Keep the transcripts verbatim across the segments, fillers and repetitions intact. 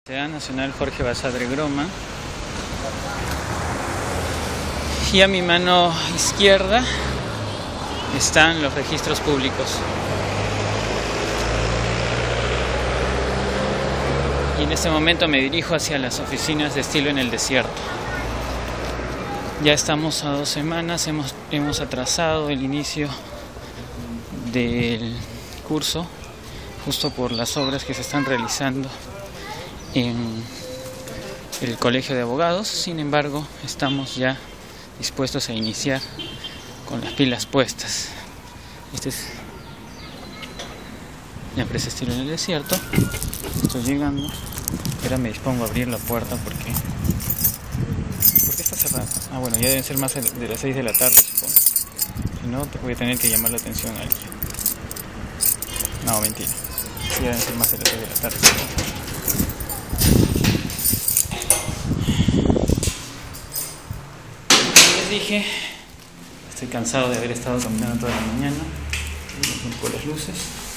Universidad Nacional Jorge Basadre Groma, y a mi mano izquierda están los registros públicos. Y en este momento me dirijo hacia las oficinas de Estilo en el Desierto. Ya estamos a dos semanas, hemos, hemos atrasado el inicio del curso justo por las obras que se están realizando en el Colegio de Abogados. Sin embargo, estamos ya dispuestos a iniciar con las pilas puestas. Esta es la empresa Estilo en el Desierto. Estoy llegando. Ahora me dispongo a abrir la puerta porque ¿Por qué está cerrada? Ah, bueno, ya deben ser más de las seis de la tarde, supongo. Si no, te voy a tener que llamar la atención a alguien. No, mentira. Sí, ya deben ser más de las seis de la tarde, supongo. Como les dije, estoy cansado de haber estado caminando toda la mañana. Con las luces.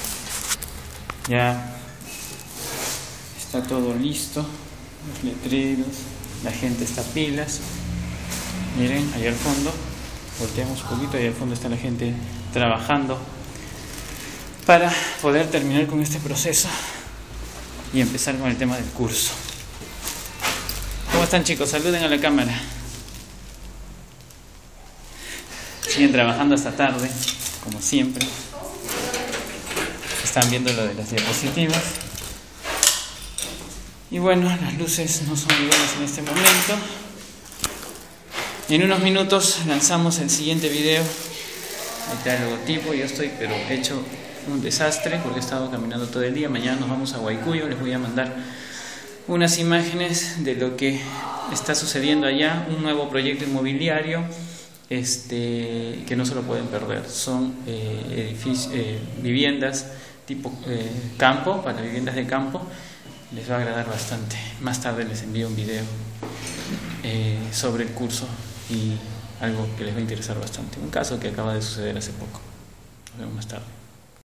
Ya está todo listo. Los letreros. La gente está pilas. Miren, ahí al fondo. Volteamos un poquito. Ahí al fondo está la gente trabajando para poder terminar con este proceso y empezar con el tema del curso. ¿Cómo están, chicos? Saluden a la cámara. Siguen trabajando hasta tarde, como siempre. Están viendo lo de las diapositivas. Y bueno, las luces no son iguales en este momento. Y en unos minutos lanzamos el siguiente video. Ahí está el logotipo. Yo estoy pero hecho un desastre porque he estado caminando todo el día. Mañana nos vamos a Guaycuyo. Les voy a mandar unas imágenes de lo que está sucediendo allá. Un nuevo proyecto inmobiliario este, que no se lo pueden perder. Son eh, edificios, eh, viviendas tipo eh, campo, para viviendas de campo. Les va a agradar bastante. Más tarde les envío un video eh, sobre el curso y algo que les va a interesar bastante. Un caso que acaba de suceder hace poco. Nos vemos más tarde.